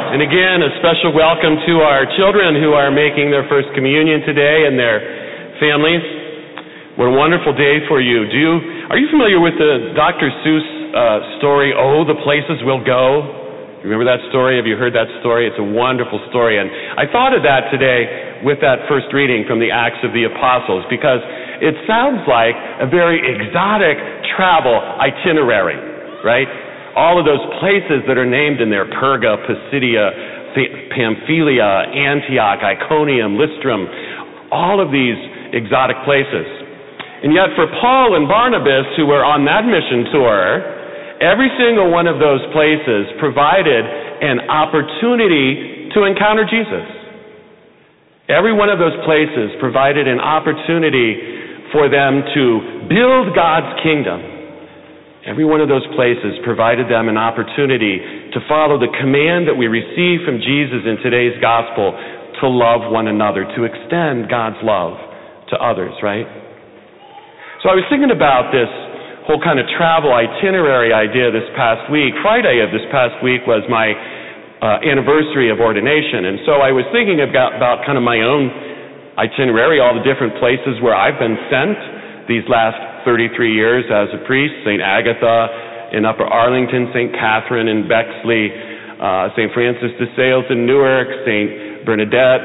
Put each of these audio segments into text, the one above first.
And again, a special welcome to our children who are making their first communion today and their families. What a wonderful day for you. Are you familiar with the Dr. Seuss story, Oh, the Places We'll Go? Remember that story? Have you heard that story? It's a wonderful story. And I thought of that today with that first reading from the Acts of the Apostles because it sounds like a very exotic travel itinerary, right? All of those places that are named in there, Perga, Pisidia, Pamphylia, Antioch, Iconium, Lystrum, all of these exotic places. And yet for Paul and Barnabas, who were on that mission tour, every single one of those places provided an opportunity to encounter Jesus. Every one of those places provided an opportunity for them to build God's kingdom. Every one of those places provided them an opportunity to follow the command that we receive from Jesus in today's gospel to love one another, to extend God's love to others, right? So I was thinking about this whole kind of travel itinerary idea this past week. Friday of this past week was my anniversary of ordination, and so I was thinking about kind of my own itinerary, all the different places where I've been sent these last 33 years as a priest: St. Agatha in Upper Arlington, St. Catherine in Bexley, St. Francis de Sales in Newark, St. Bernadette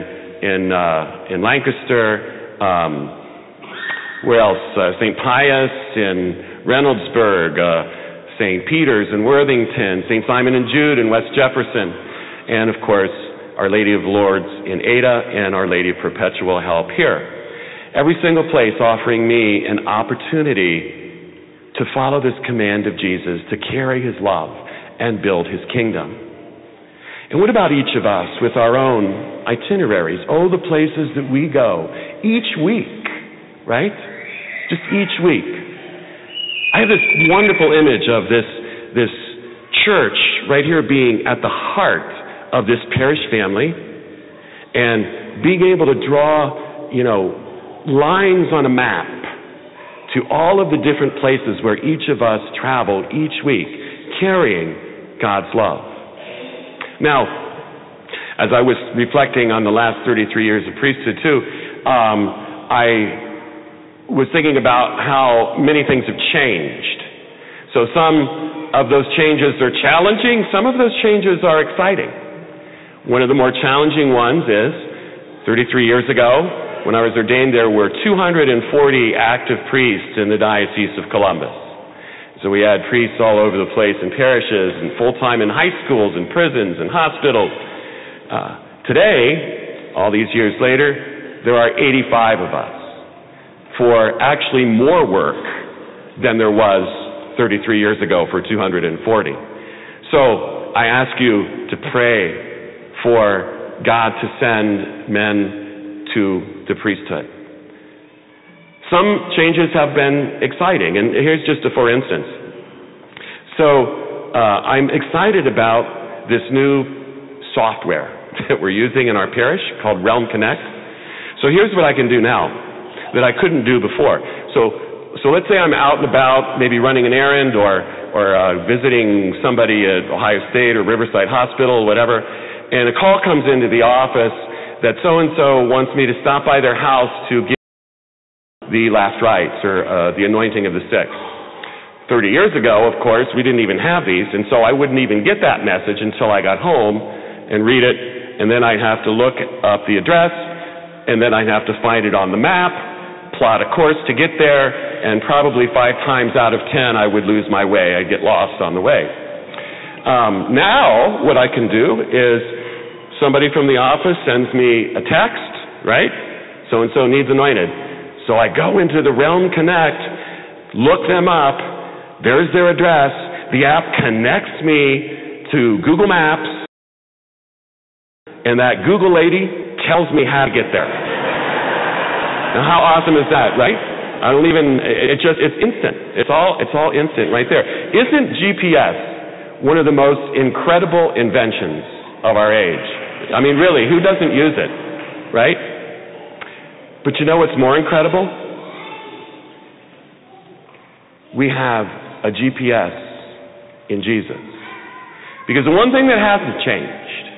in Lancaster, where else? St. Pius in Reynoldsburg, St. Peter's in Worthington, St. Simon and Jude in West Jefferson, and of course Our Lady of Lourdes in Ada and Our Lady of Perpetual Help here. Every single place offering me an opportunity to follow this command of Jesus, to carry his love and build his kingdom. And what about each of us with our own itineraries? Oh, the places that we go each week, right? Just each week. I have this wonderful image of this church right here being at the heart of this parish family and being able to draw, lines on a map to all of the different places where each of us travel each week, carrying God's love. Now, as I was reflecting on the last 33 years of priesthood too, I was thinking about how many things have changed. So some of those changes are challenging, some of those changes are exciting. One of the more challenging ones is 33 years ago, when I was ordained, there were 240 active priests in the Diocese of Columbus. So we had priests all over the place in parishes and full-time in high schools and prisons and hospitals. Today, all these years later, there are 85 of us for actually more work than there was 33 years ago for 240. So I ask you to pray for God to send men to the priesthood. Some changes have been exciting, and here's just a for instance. So I'm excited about this new software that we're using in our parish called Realm Connect. So here's what I can do now that I couldn't do before. So let's say I'm out and about, maybe running an errand or visiting somebody at Ohio State or Riverside Hospital or whatever, and a call comes into the office that so-and-so wants me to stop by their house to give the last rites or the anointing of the sick. 30 years ago, of course, we didn't even have these, and so I wouldn't even get that message until I got home and read it, and then I'd have to look up the address, and then I'd have to find it on the map, plot a course to get there, and probably 5 times out of 10 I would lose my way. I'd get lost on the way. Now, what I can do is somebody from the office sends me a text, right? So-and-so needs anointed. So I go into the Realm Connect, look them up, there's their address, the app connects me to Google Maps, and that Google lady tells me how to get there. Now how awesome is that, right? It's instant. It's all instant right there. Isn't GPS one of the most incredible inventions of our age? I mean, really, who doesn't use it, right? But you know what's more incredible? We have a GPS in Jesus. Because the one thing that hasn't changed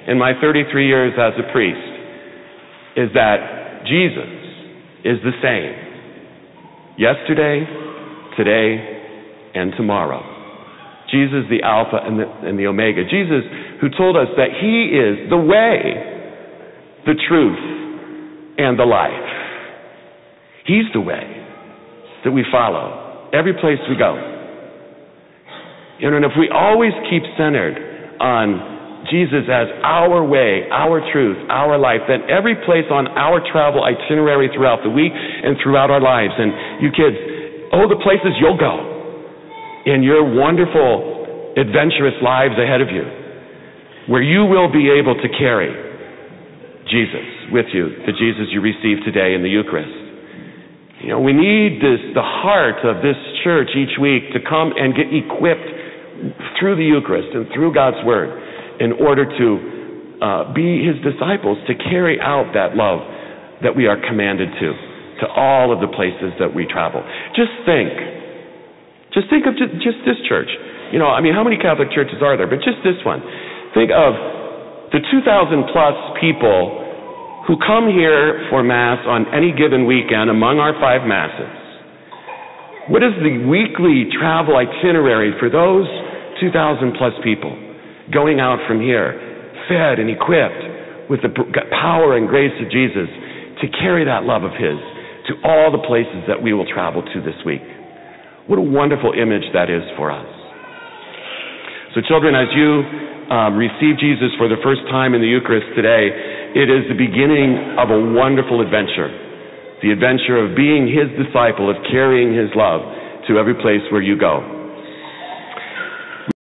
in my 33 years as a priest is that Jesus is the same yesterday, today, and tomorrow. Jesus, the Alpha and the Omega. Jesus, who told us that he is the way, the truth, and the life. He's the way that we follow every place we go. And if we always keep centered on Jesus as our way, our truth, our life, then every place on our travel itinerary throughout the week and throughout our lives, and you kids, the places you'll go in your wonderful, adventurous lives ahead of you, where you will be able to carry Jesus with you, the Jesus you receive today in the Eucharist. We need the heart of this church each week to come and get equipped through the Eucharist and through God's Word in order to be his disciples, to carry out that love that we are commanded to all of the places that we travel. Just think of just this church. How many Catholic churches are there? But just this one. Think of the 2,000 plus people who come here for Mass on any given weekend among our 5 Masses. What is the weekly travel itinerary for those 2,000 plus people going out from here, fed and equipped with the power and grace of Jesus to carry that love of his to all the places that we will travel to this week? What a wonderful image that is for us. So children, as you receive Jesus for the first time in the Eucharist today, it is the beginning of a wonderful adventure. The adventure of being his disciple, of carrying his love to every place where you go.